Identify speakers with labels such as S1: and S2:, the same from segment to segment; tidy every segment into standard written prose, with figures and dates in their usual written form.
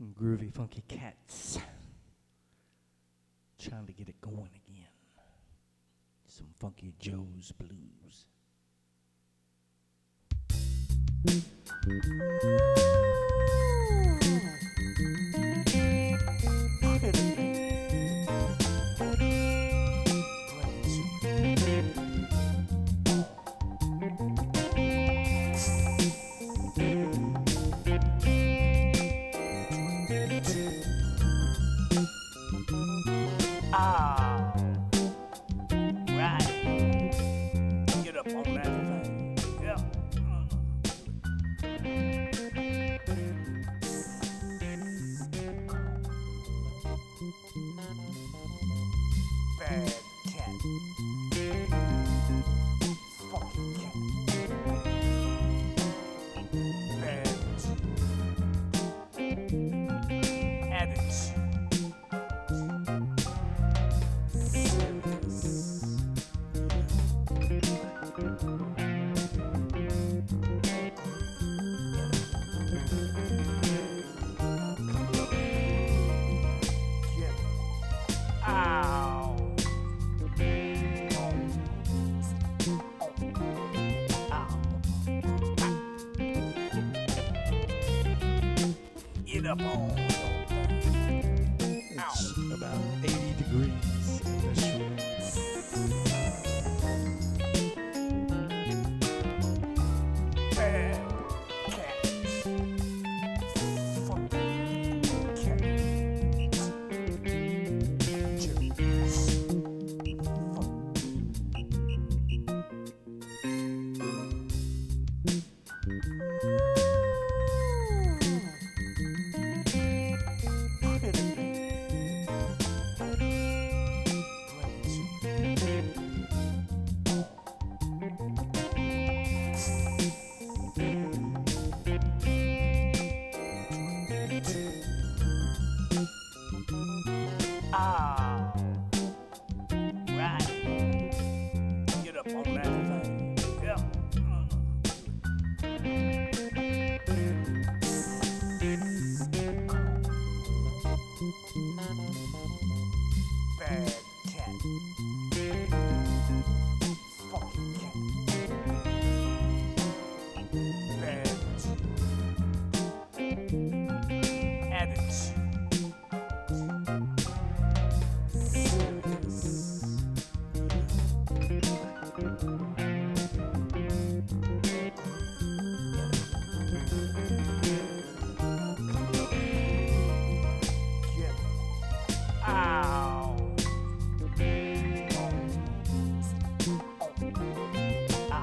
S1: Groovy funky cats. Trying to get it going again. Some funky Joe's blues.
S2: Ah, right. Get up on that thing. Yeah. Bad cat. Fucking cat. Bad attitude. Get up on
S1: It's about 80 degrees in this room.
S2: bad cat. Fucking cat. Ah, right. Get up on that thing. Yeah. Bad cat. Fucking cat. Bad attitude.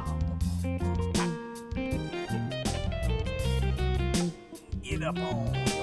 S2: Get up on